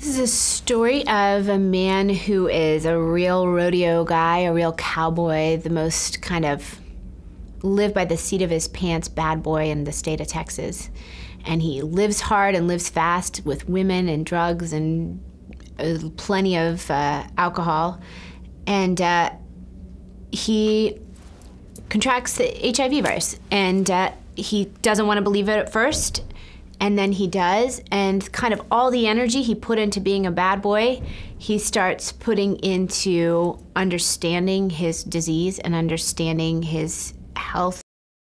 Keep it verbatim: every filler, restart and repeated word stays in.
This is a story of a man who is a real rodeo guy, a real cowboy, the most kind of live by the seat of his pants bad boy in the state of Texas. And he lives hard and lives fast with women and drugs and uh, plenty of uh, alcohol. And uh, he contracts the H I V virus. And uh, he doesn't want to believe it at first. And then he does, and kind of all the energy he put into being a bad boy, he starts putting into understanding his disease and understanding his health